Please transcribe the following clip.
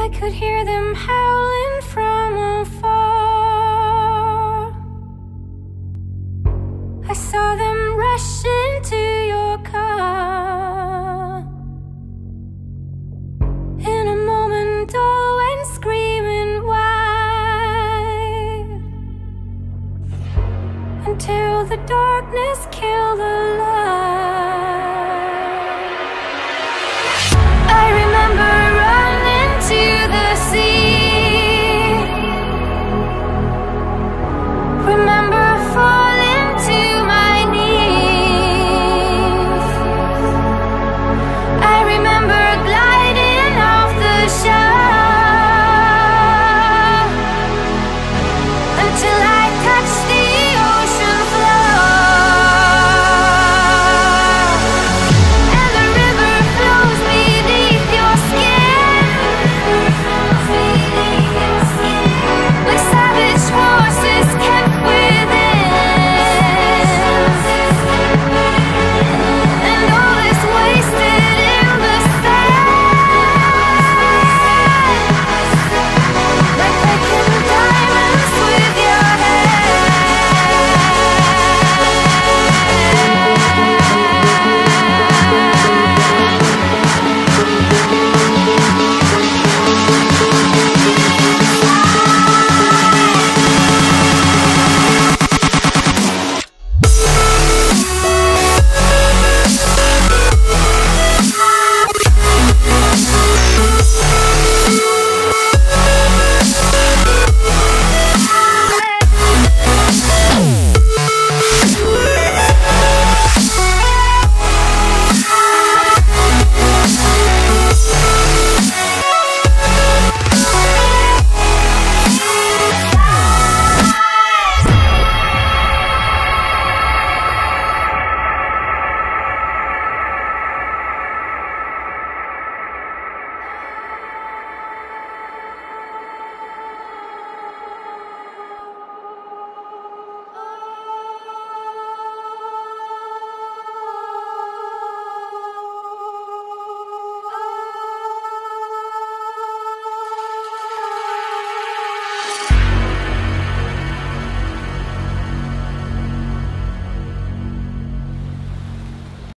I could hear them howling from afar. I saw them rush into your car. In a moment all went screaming wide, until the darkness killed the light.